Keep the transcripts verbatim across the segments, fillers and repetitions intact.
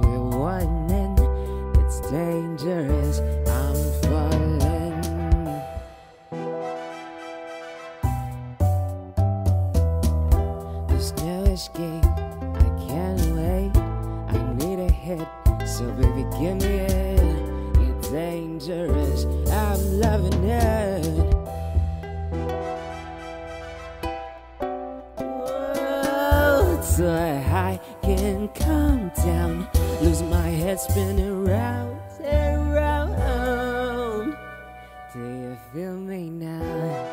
we're whining. It's dangerous, I'm falling. There's no escape, I can't wait. I need a hit, so baby give me it. It's dangerous, I'm loving it. Whoa, so I can calm down, lose my head spinning round and round. Do you feel me now?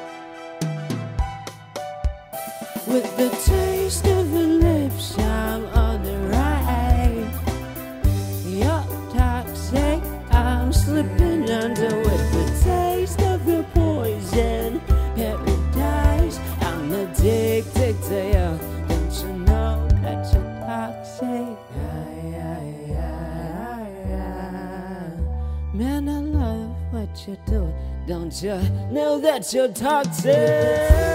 With the taste of your lips, I'm on the ride. You're toxic, I'm slipping under. With the taste of your poison, paradise, I'm addicted to you. Don't you know that you're toxic? Man, I love what you do. Don't you know that you're toxic?